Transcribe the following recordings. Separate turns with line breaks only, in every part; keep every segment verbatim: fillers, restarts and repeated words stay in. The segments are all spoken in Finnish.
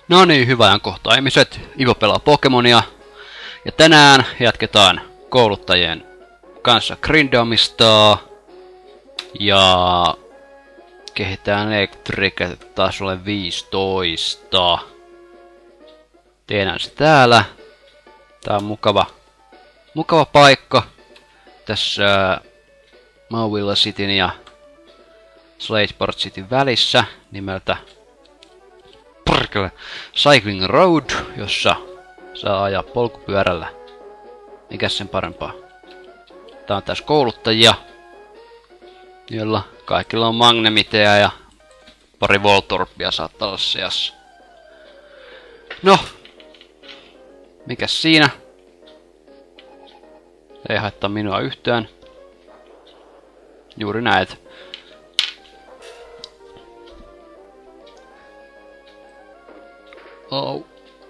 No niin, hyvä ajankohta ihmiset. Ivo pelaa Pokemonia. Ja tänään jatketaan kouluttajien kanssa grindaamista. Ja kehitetään Electric tasolle viisitoista. Tehdään se täällä. Tää on mukava, mukava paikka. Tässä Mauvilla Cityn ja Slateport Cityn välissä nimeltä Perkele Cycling Road, jossa saa ajaa polkupyörällä. Mikäs sen parempaa? Tää on tässä kouluttajia, joilla kaikilla on magnemiteja ja pari Voltorpia saattaa olla seassa. No, mikäs siinä? Ei haittaa minua yhtään. Juuri näet. Oh.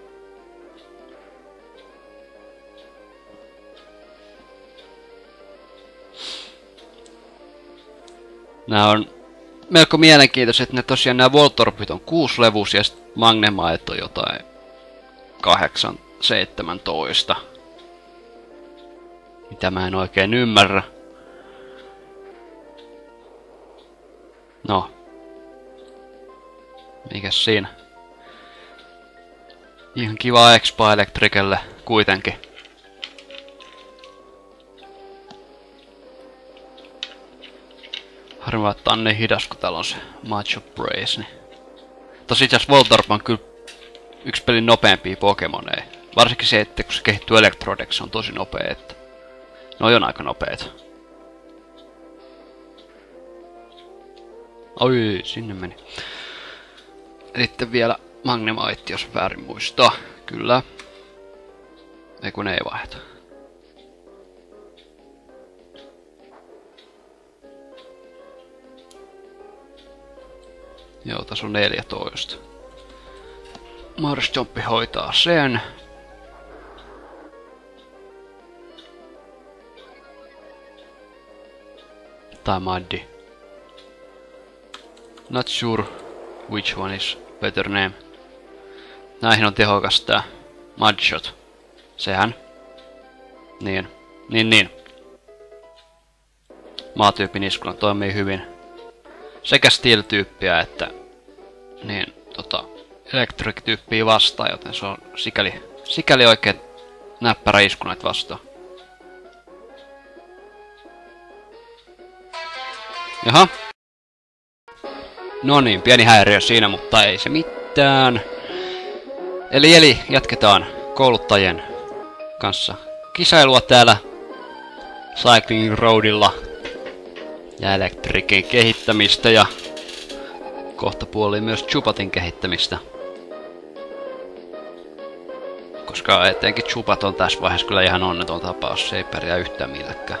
Nää on melko mielenkiintoiset, ne tosiaan nämä Voltorpit on kuusi levus ja sit Magnemite on jotain kahdeksan seitsemäntoista. Mitä mä en oikein ymmärrä. No. Mikäs siinä? Ihan kiva expa Electricelle kuitenkin. Harvaa, että on niin hidas, kun täällä on se Macho Brace, niin... Tosi itse asiassa Voltorb on kyllä yksi pelin nopeampia Pokemoneja. Varsinkin se, että kun se kehittyy Electrodex, se on tosi nopea, että... Noi on aika nopeet. Oi, sinne meni. Ja sitten vielä Magnemite, jos väärin muistaa. Kyllä. Ei kun ei vaihda. Joo, tässä on neljätoista. Marshtompi hoitaa sen. Tai Maddi. Not sure which one is better name. Näihin on tehokas tää Mudshot. Sehän. Niin. Niin niin. Maatyypin iskuna toimii hyvin. Sekä Steel-tyyppiä että niin tota Electric-tyyppiä vastaan, joten se on sikäli, sikäli oikein näppärä isku näitä vastaan. Jaha. No niin, pieni häiriö siinä, mutta ei se mitään. Eli eli jatketaan kouluttajien kanssa kisailua täällä Cycling Roadilla. Ja Electricin kehittämistä ja kohtapuoliin myös Chupatin kehittämistä. Koska etenkin Chupat on tässä vaiheessa kyllä ihan onneton tapaus, se ei pärjää yhtään millekään.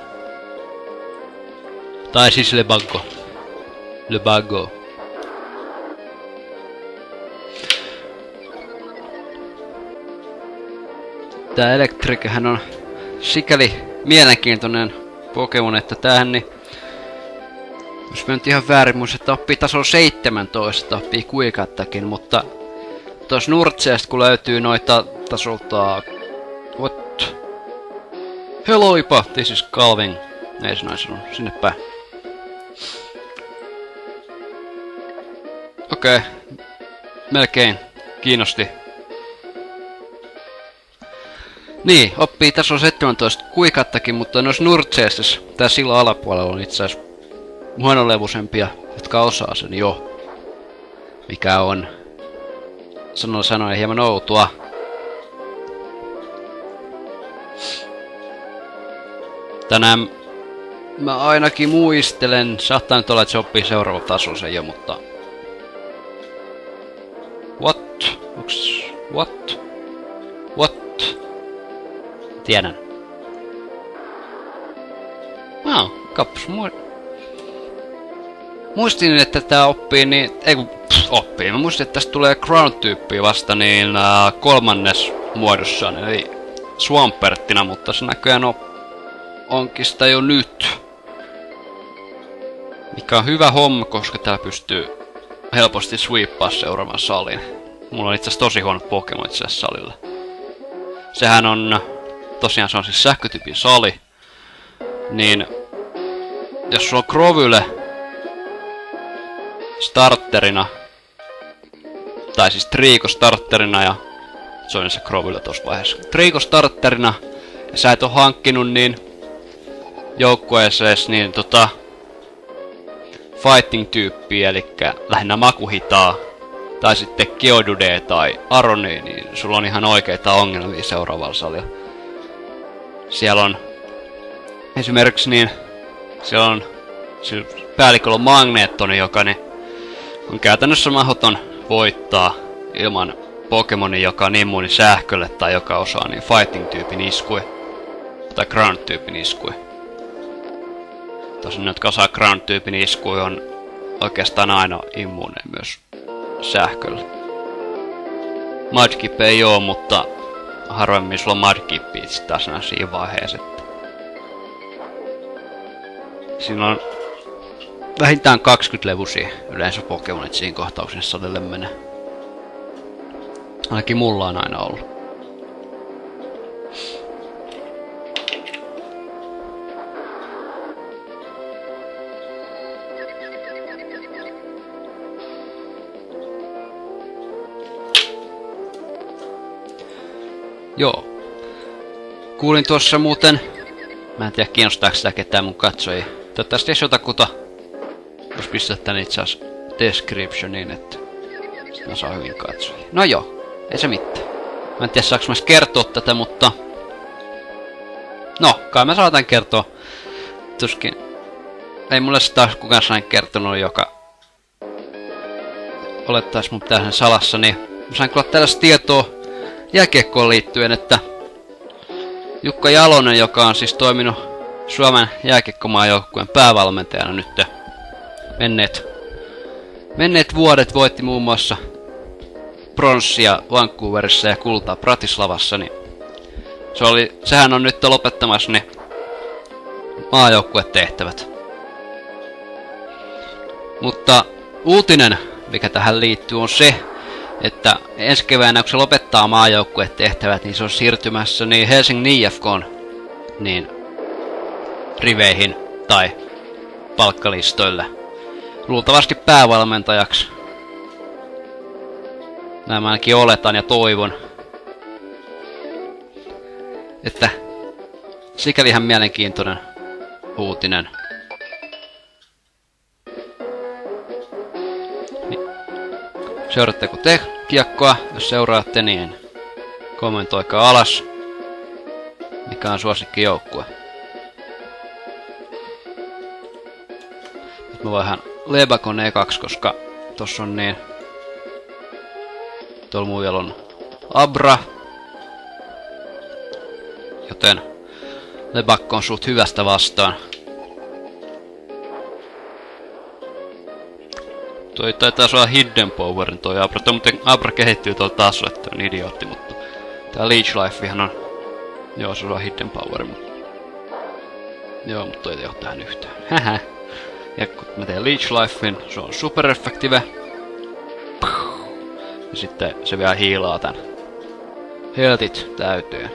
Tai siis Lebago. Lebago. Tää Electrichän on sikäli mielenkiintoinen Pokemon, että tämähän niin... Jos mä nyt ihan väärin muistan, että oppii tasolla seitsemäntoista, oppii Kuikattakin, mutta... Tuossa Nurtseesta kun löytyy noita tasolta... What? Helloipa, this is Calving. Ei se noin sano, sinne päin. Okei. Okay. Melkein kiinnosti. Niin, oppii tasolla seitsemäntoista Kuikattakin, mutta noissa Nurtseessa tää sillan alapuolella on itse asiassa huonolevuisempia, jotka osaa sen jo. Mikä on, sanon sanoen, hieman outoa. Tänään mä ainakin muistelen, saattaa nyt olla, että se oppii seuraava taso sen jo, mutta... What? Onks... What? What? Tiedän. No, kappas mua... Muistin, että tää oppii niin... Ei kun pff, oppii. Mä muistin, että tästä tulee Ground-tyyppiä vasta niin äh, kolmannes muodossaan, eli Swamperttina, mutta se näköjään on, onkin sitä jo nyt. Mikä on hyvä homma, koska täällä pystyy helposti sweeppaa seuraavan salin. Mulla on itse asiassa tosi huono Pokemon itse asiassa salilla. Sehän on... Tosiaan se on siis sähkötyypin sali. Niin... Jos sulla on Grovyle starterina... Tai siis Triiko starterina ja... Se on se Grovyle tossa vaiheessa. Triiko starterina... Ja sä et oo hankkinut niin... Joukkueesees niin tota... Fighting-tyyppiä, elikkä lähinnä makuhitaa. Tai sitten Geodude tai Aroni, niin sulla on ihan oikeita ongelmia seuraavalla salilla. Siellä on... Esimerkiksi niin... Siellä on... Siellä päälliköllä on Magneettoni, joka niin... On käytännössä mahdoton voittaa ilman Pokemonin, joka on immuuni sähkölle tai joka osaa niin Fighting-tyypin iskue. Tai Ground-tyypin iskue. Tosin ne, jotka osaa Ground-tyypin iskue, on oikeastaan aina immuune myös sähköllä. Mudkip ei oo, mutta harvemmin sulla on Mudkipia sit taas nää siinä vaiheessa. Siinä on vähintään kaksikymmentä levusia yleensä Pokemonit siinä kohtauksessa salille menee. Ainakin mulla on aina ollut. Joo. Kuulin tuossa muuten... Mä en tiedä kiinnostaako sitä ketään mun katsojia. Toivottavasti jos jotakuta... Jos pistät tän itse asiassa descriptioniin, että... Sitten mä saan hyvin katsojia. No joo. Ei se mitään. Mä en tiedä saaks mä kertoa tätä, mutta... No, kai mä saatan kertoa. Tuskin... Ei mulle sitä kukaan sain kertonut, joka... Olettais mun pitää sen salassa, niin... Mä sain kyllä tällaista tietoa... Jääkiekkoon liittyen, että Jukka Jalonen, joka on siis toiminut Suomen jääkiekkomaajoukkueen päävalmentajana nyt menneet, menneet vuodet, voitti muun muassa pronssia Vancouverissa ja kultaa Bratislavassa, niin se oli, sehän on nyt lopettamassa ne maajoukkuetehtävät. Mutta uutinen, mikä tähän liittyy, on se, että ensi keväänä, kun se lopettaa maajoukkuetehtävät, niin se on siirtymässä niin Helsingin I F K:n niin riveihin tai palkkalistoille. Luultavasti päävalmentajaksi. Näin mä ainakin oletan ja toivon. Että sikäli ihan mielenkiintoinen uutinen. Seuraatteko te kiekkoa? Jos seuraatte, niin kommentoikaa alas, mikä on suosikkijoukkue. Nyt mä vaihan Lebakon ekaksi, koska tossa on niin... Tuolla muilla on Abra. Joten Lebakko on suht hyvästä vastaan. Toi taitaa olla Hidden Powerin toi Abra. Toi muuten Abra kehittyy tuolla tasolla, että on idiootti, mutta... Tää Leech Lifehan on... Joo, se on Hidden Power, mutta... Joo, mutta toi ei oo tähän yhtään. Hähä. Ja kun mä teen Leech Lifein, se on super effektive. Ja sitten se vielä hiilaa tän. Heltit täyteen.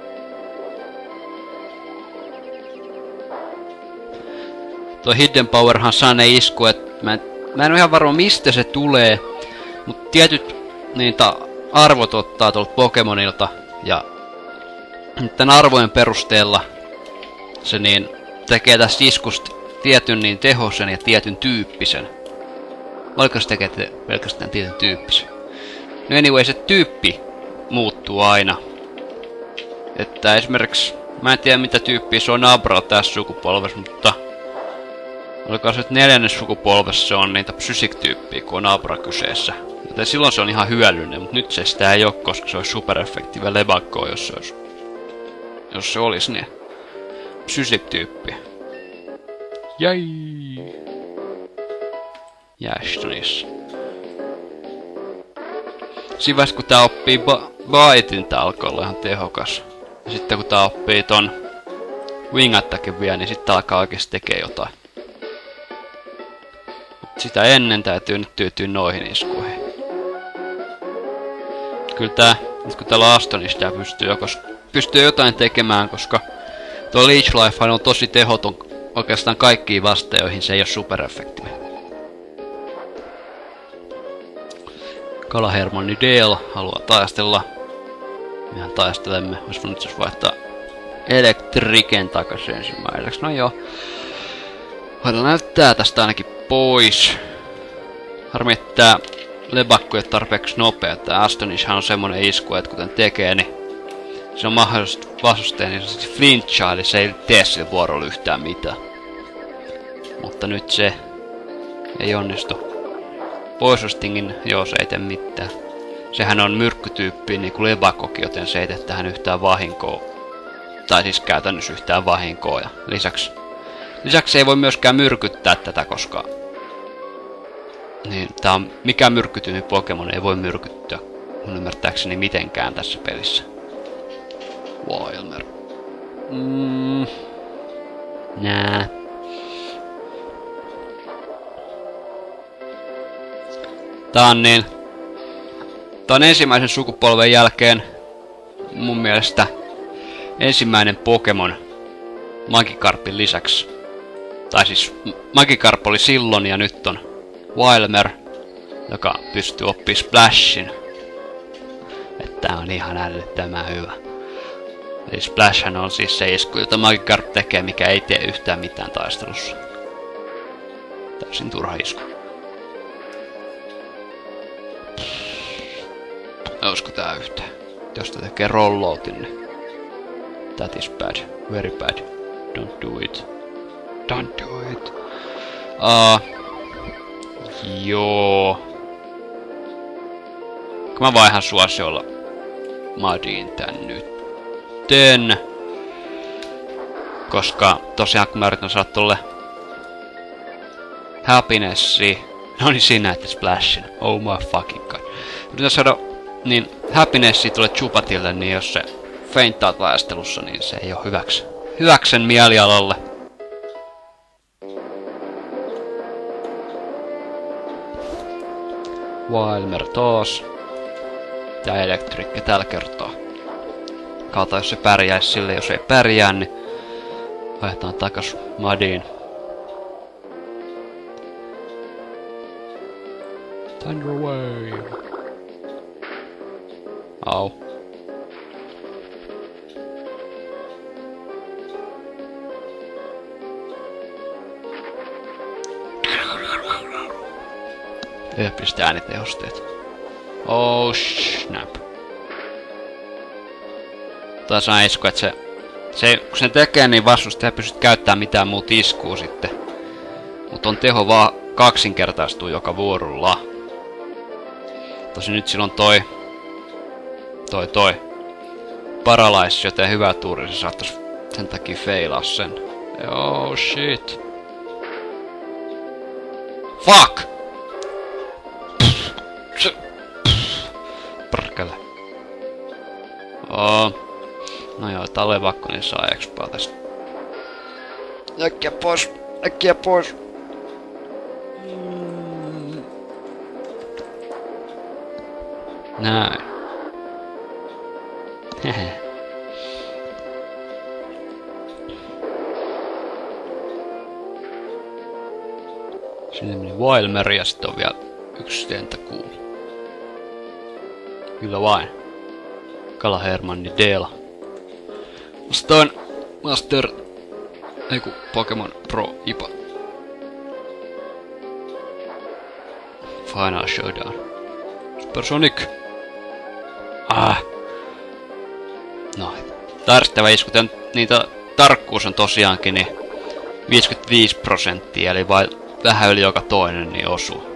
Toi Hidden Powerhan saa ne isku, et mä en... Mä en oo ihan varma mistä se tulee, mut tietyt niitä arvot ottaa tuolta Pokemonilta ja tän arvojen perusteella se niin tekee tästä iskusta tietyn niin tehosen ja tietyn tyyppisen. Vaikka se tekee te pelkästään tietyn tyyppisen. No anyway, se tyyppi muuttuu aina. Että esimerkiksi, mä en tiedä mitä tyyppiä se on Abra tässä sukupolvessa, mutta olikoon se nyt neljännes sukupolvessa se on niitä Psysic-tyyppiä, kun on Abra kyseessä. Joten silloin se on ihan hyödyllinen, mutta nyt se sitä ei oo, koska se olisi super-effektiivä Lebakko, jos se olisi... Jos se olisi niin. Psysic-tyyppi. Jäi! Jästonissa. Siinä vaiheessa kun tää oppii ba Baitin, tää alkaa olla ihan tehokas. Ja sitten kun tää oppii ton Wing-attackin vielä, niin sitten alkaa oikeesti tekee jotain. Sitä ennen täytyy nyt tyytyä noihin iskuihin. Kyllä tää, nyt kun täällä Astonista pystyy, jokos, pystyy jotain tekemään, koska tuo Leech Life on tosi tehoton oikeastaan kaikkiin vastaan, joihin se ei oo supereffektiivinen. Kalahermanni Dale haluaa taistella. Mehän taistelemme. Ois voinut siis vaihtaa Elektriken takas ensimmäiseksi. No joo. Voidaan näyttää tästä ainakin pois. Harmi, että tää lebakko ei tarpeeksi nopea. Tää Astonishan on semmonen isku, että kuten tekee, niin se on mahdollista vastusteen, niin se flinchaa, eli se ei tee sille vuorolla yhtään mitään. Mutta nyt se ei onnistu. Poisostingin, joo, se ei tee mitään. Sehän on myrkkytyyppi niinku levakokin, joten se ei tee tähän yhtään vahinkoa. Tai siis käytännössä yhtään vahinkoa. Ja lisäksi, lisäksi ei voi myöskään myrkyttää tätä, koska niin, tää on mikään myrkkytyyppi Pokemon ei voi myrkyttää mun ymmärtääkseni mitenkään tässä pelissä. Wilmer. Mm. Nää. Tää on niin... Tää on ensimmäisen sukupolven jälkeen mun mielestä ensimmäinen Pokemon Magikarpin lisäksi. Tai siis Magikarp oli silloin ja nyt on Wilmer, joka pystyy oppimaan Splashin. Että tää on ihan älyttömän hyvä. Eli Splashhan on siis se isku, jota Magikarp tekee, mikä ei tee yhtään mitään taistelussa. Täysin turha isku. Olisiko tää yhtään? Jos tää tekee rolloutin, niin that is bad. Very bad. Don't do it. Don't do it. Uh, joo. Kun mä vaihan suosiolla Madiin tän nytten. Koska tosiaan kun mä yritän saada tolle Happinessi. No niin siinä näette Splashin. Oh my fucking god. Yritän saada niin Happinessi tulee Chupatille, niin jos se feinttaa taistelussa, niin se ei oo hyväksi. Hyväksen mielialalle. Wilmer taas. Ja Elektrikki tällä kertaa. Kautta jos se pärjäis sille, jos ei pärjää, niin vaihdetaan takas Madiin. Thunder Wave. Au. Eeppiset äänitehosteet. Oh snap. Taas on isku, että se, se... Kun se tekee, niin vastustaja ei pysty käyttämään mitään muuta iskua sitten. Mut on teho vaan kaksinkertaistuu joka vuorolla. Tosin nyt silloin toi... Toi toi... Paralyze, joten hyvä tuuri, se saattais sen takia feilaa sen. Oh shit. Fuck! Perkele. Oh. No joo, tää oli vakko, niin saa expaa tästä. Äkkiä pois! Äkkiä pois! Mm. Näin. Hehe. Sinne meni Wilmer ja sitten on vielä yksi tentakuu. Kyllä vain. Kalahermanni Dale. Vastaan Master... Eiku Pokemon Pro Ipa. Final Showdown. Supersonic. Ah. No, tärstävä isku. Tän, niitä tarkkuus on tosiaankin niin viisikymmentäviisi prosenttia, eli vain vähän yli joka toinen niin osuu.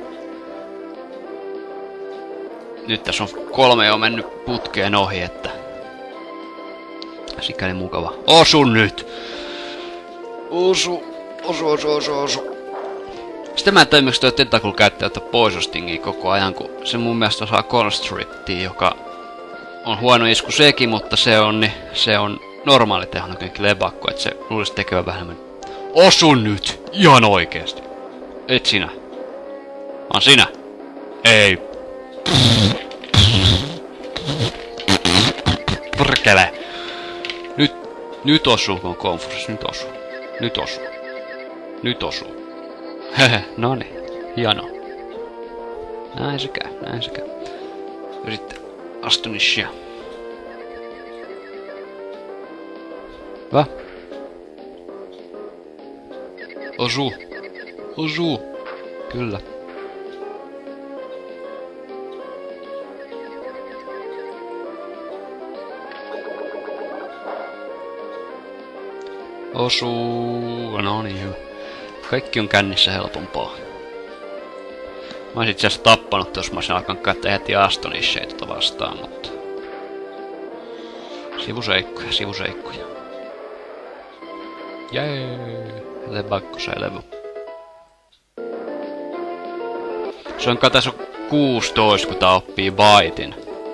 Nyt tässä on kolme jo mennyt putkeen ohi, että... Sikäli mukava. Osu nyt! Osu! Osu, osu, osu, osu. Sitten mä en tiedä, miksi toi Tentacle käyttää ottaa poisostingia koko ajan, kun se mun mielestä osaa Constrictia, joka on huono isku sekin, mutta se on, niin, se on normaali tehona kuitenkin lebakko, että se luulisi tekevä vähemmän. Osu nyt! Ihan oikeesti! Et sinä. Vaan sinä. Ei. Perkele! Nyt, nyt osuu, kun on konfusissa. Nyt osuu. Nyt osuu. Nyt osuu. Hehe, noni. Hieno. Näin se käy, näin se käy. Ja sitten Astonishia. Va? Osuu. Osuu. Kyllä. Osuu. No niin, hyvä. Kaikki on kännissä helpompaa. Mä oisin itse asiassa tappanut, jos mä olisin alkanut käyttää heti Astonisheita vastaan, mutta... Sivuseikkoja, sivuseikkoja. Jee, levakkoseen levy. Se on katas kuusitoista, kun tää oppii baitin.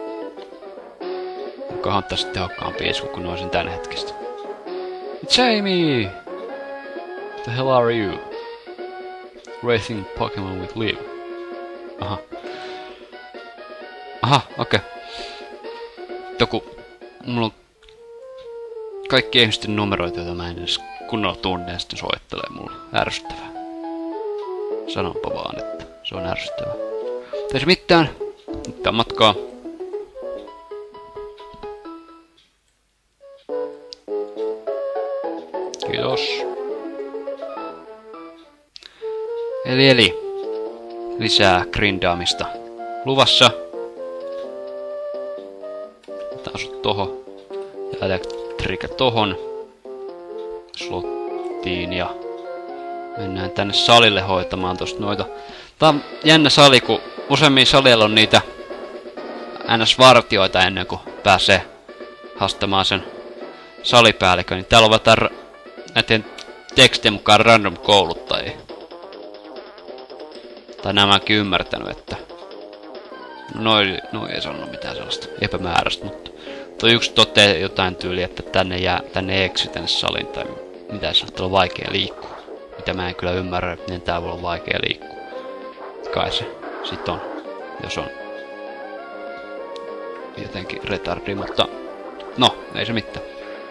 Joka on tässä tehokkaampi isku, kun olisin tän hetkistä. It's Amy! What the hell are you? Racing Pokemon with Liv. Aha. Aha, okei. Okay. Toku, mulla on kaikki ihmisten numeroita, joita mä en edes kunnolla tunne, ja sitten soittelee mulle. Ärsyttävää. Sanonpa vaan, että se on ärsyttävää. Ei se mitään. Nyt on matkaa. Kiitos. Eli eli. Lisää grindaamista luvassa. Otetaan sut tohon. Ja elektrika tohon. Slottiin ja mennään tänne salille hoitamaan tosta noita. Tää on jännä sali, kun useimmin salilla on niitä ns-vartioita ennen kuin pääsee haastamaan sen salipäällikön. Niin täällä on vaan näiden tekstien mukaan random kouluttajia. Tai nämäkin ymmärtänyt, että noi, noi ei sanonut mitään sellaista epämääräistä, mutta toi yksi toteaa jotain tyyliä, että tänne jää, tänne ei eksy tänne saliin tai mitä se on vaikea liikkua. Mitä mä en kyllä ymmärrä, miten tää voi olla vaikea liikkua. Kai se sit on, jos on jotenkin retardi, mutta no, ei se mitään.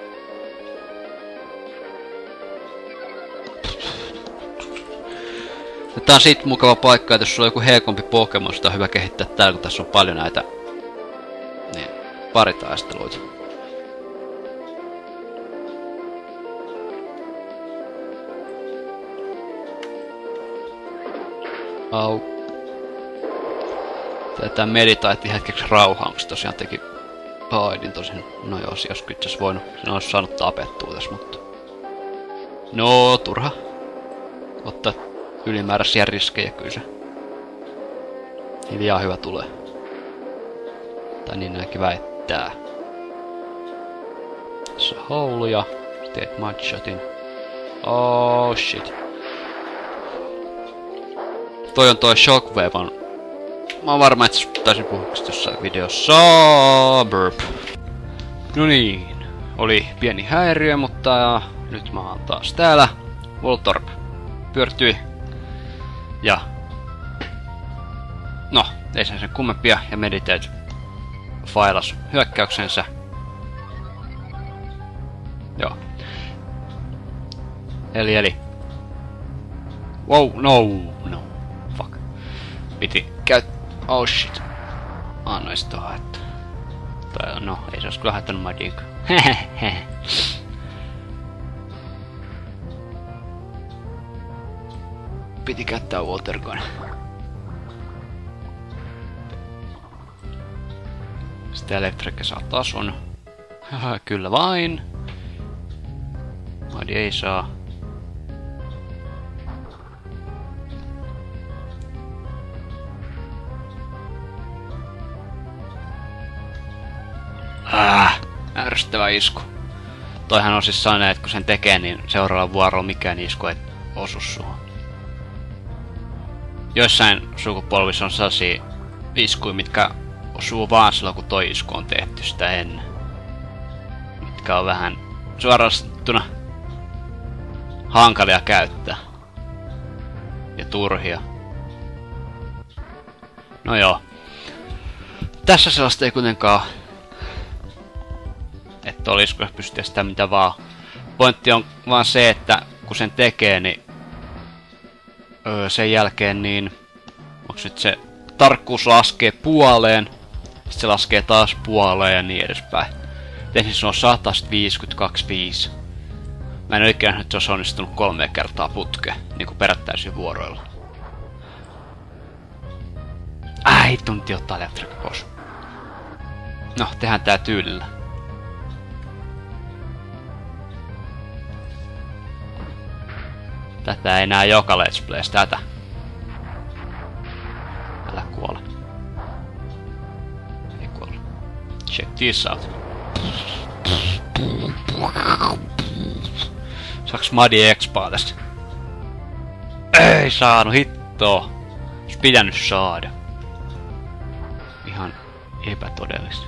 Tää on siitä mukava paikka, että jos sulla on joku heikompi Pokemon, sitä on hyvä kehittää täällä, kun tässä on paljon näitä niin, paritaisteluita. Au. Tää meditaatti hetkeksi rauhaa, onko se tosiaan teki paidin tosin. No joo, jos itse asiassa voinut, sen olisi saanut tapettua tässä, mutta... No, turha. Ottaa ylimääräisiä riskejä kyllä se. Hiljaa hyvä tulee. Tai niin näinkin väittää. Tässä on houluja. Teet mudshotin. Oh shit. Toi on toi Shockwave on... Mä oon varma, että taisin puhua jossain videossa. Burp. No niin. Oli pieni häiriö, mutta nyt mä oon taas täällä. Voltorb pyörtyi. Ja... No, ei sen sen kummempia. Ja Meditate failas hyökkäyksensä. Joo. Eli eli. Wow, no, no. Fuck. Piti käyt... Oh shit. Annois tohon, että... Tai no, ei se ois kyllä haittanut Magic. Hehehe. Piti käyttää Watergun. Sitten Electric saa tason. Haha, kyllä vain. Madi ei saa. Ah, ärsyttävä isku. Toihan on siis sellainen, että kun sen tekee, niin seuraavalla vuorolla mikään isku ei osu suhun. Joissain sukupolvissa on sellaisia iskuja, mitkä osuu vaan silloin, kun toi isku on tehty sitä ennen. Mitkä on vähän suorastettuna hankalia käyttää. Ja turhia. No joo. Tässä sellaista ei kuitenkaan olisiko se pystyä sitä mitä vaan. Pointti on vaan se, että kun sen tekee, niin öö, sen jälkeen niin onks nyt se tarkkuus laskee puoleen, sit se laskee taas puoleen ja niin edespäin. Ensin se on sata viisikymmentäkaksi. Mä en oikein nähnyt, että se olisi onnistunut kolme kertaa putkeen, niinku perättäisin vuoroilla. Ai, tunti ottaa elektrikka pois. No, tehdään tää tyylillä. Tätä ei näe joka Let's Plays, tätä. Älä kuole. Ei kuole. Check this out. Saaks Madi expaa tästä? Ei saanut, hittoo. Ois pitänyt saada. Ihan epätodellista.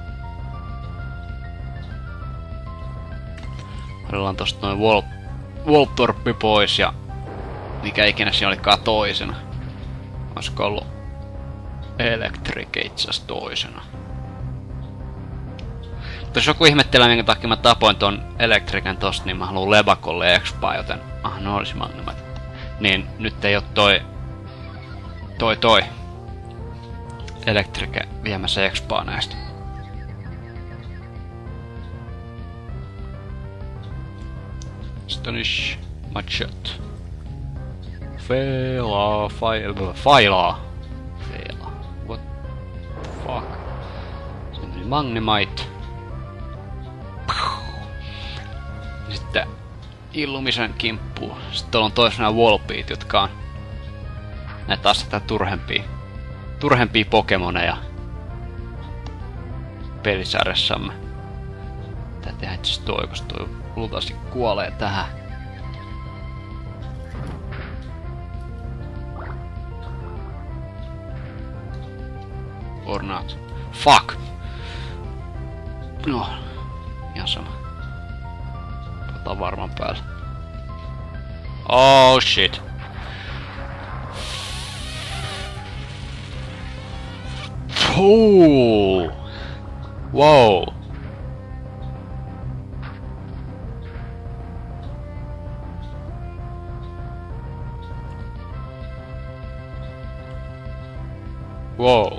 Odellaan tosta noin Wol Woltorppi pois ja mikä ikinä siinä olikaan toisena. Olisiko ollut Electric itseasiassa toisena. Mutta jos joku ihmettelee minkä takia mä tapoin ton Electricen tosta, niin mä haluun Lebakolle expaa, joten ah no olisi magnemat. Niin nyt ei oo toi toi toi Electric viemässä expaa näistä. Astonish Machet. Failaa, failaa, failaa. Failaa. What the fuck? Se meni Magnemite. Sitten Illumisen kimppuun. Sitten tuolla on toisena Wolpeat, jotka on näitä asteita turhempia. Turhempia Pokemoneja pelisarjassamme. Tää tehdään itse asiassa toi, koska toi luultavasti kuolee tähän. Or not. Fuck! No, ihan sama. Otan varman päälle. Oh shit. Oh. Wow. Wow.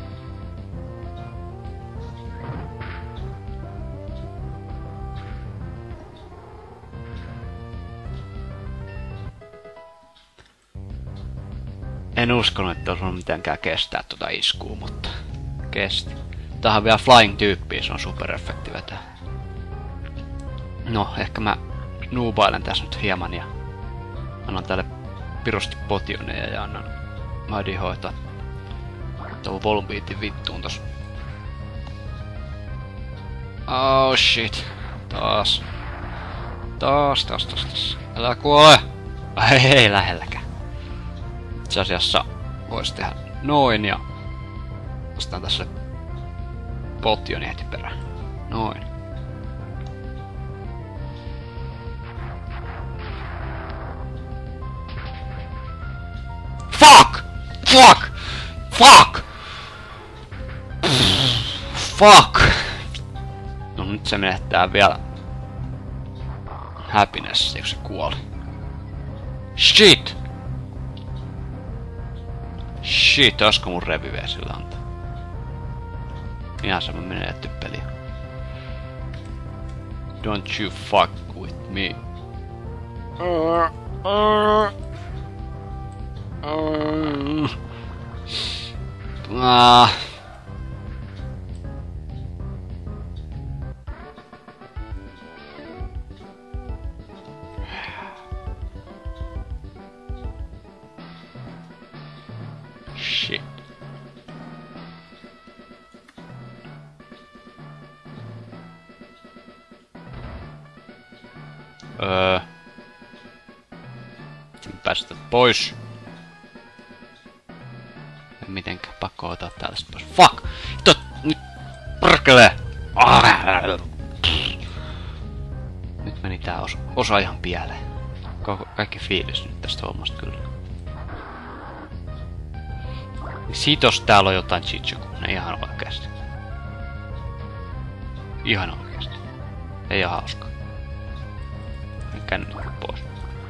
En uskonut, että olisi mitenkään kestää tuota iskua, mutta kesti. Tähän on vielä flying-tyyppiä, se on super-efekti vetää. No, ehkä mä noobailen tässä nyt hieman ja annan tälle pirusti potioneja ja annan Madi hoitaa tuon Volbeatin vittuun tos. Oh shit. Taas. Taas, taas, taas, taas. Älä kuole! Ei, ei lähelläkään. Itse asiassa vois tehdä noin ja ostan tässä potioni heti perään. Noin. Fuck! Fuck! Fuck! Fuck! No nyt se menettää vielä happiness, eikö se kuoli? Shit! Shit, olisiko mun reviveä sillä antaa? Ihan sama menetty peli. Don't you fuck with me. Uh, uh, uh. Ah. Shit. Öö. Päästä pois. Mitenkään pakko ottaa täältä pois. Fuck! Tot, nyt perkele! Nyt meni tää osa, osa ihan pieleen. Koko, kaikki fiilis nyt tästä hommasta kyllä. Siitos täällä on jotain Chichukune, ihan oikeesti. Ihan oikeesti. Ei oo hauska. Kännykkä pois.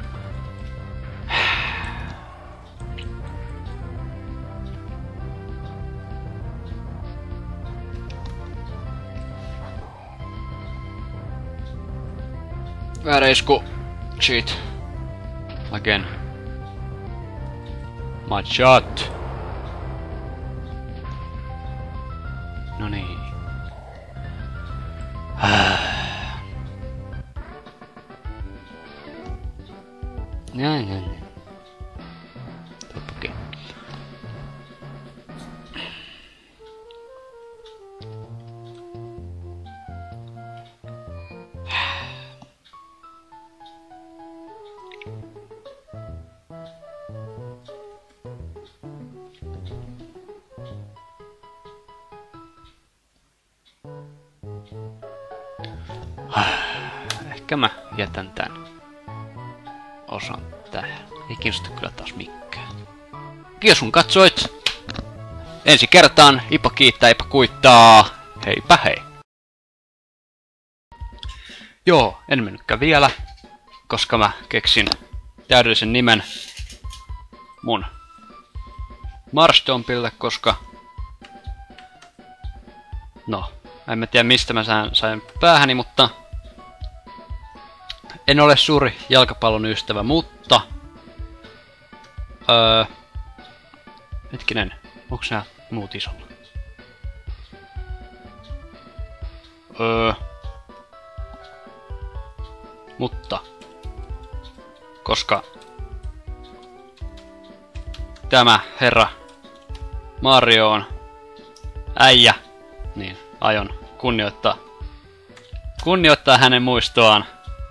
Vääreisku. Cheat. Again. My shot. No niin. Näin, näin, näin. Okei. Ehkä mä jätän tän osan tähän. Ei kiinnosta kyllä taas mikään. Kiitos kun katsoit! Ensi kertaan, Ipa kiittää, Ipa kuittaa. Heipä hei! Joo, en mennytkään vielä, koska mä keksin täydellisen nimen mun Marshtompille, koska... No, en mä tiedä mistä mä sain päähäni, mutta... En ole suuri jalkapallon ystävä, mutta... Öö... Hetkinen, onks nää muut isolla? Öö... Mutta... Koska... Tämä herra... Mario on... Äijä... Niin, aion kunnioittaa... Kunnioittaa hänen muistoaan...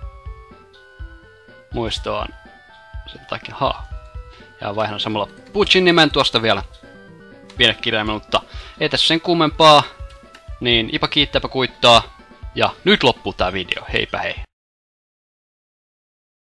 Muistoaan sen takia, haa. Ja vaihdan samalla Puchin nimen tuosta vielä pienekirjaimen, mutta ei tässä sen kummempaa. Niin, Ipa kiittääpä kuittaa. Ja nyt loppuu tää video. Heipä hei.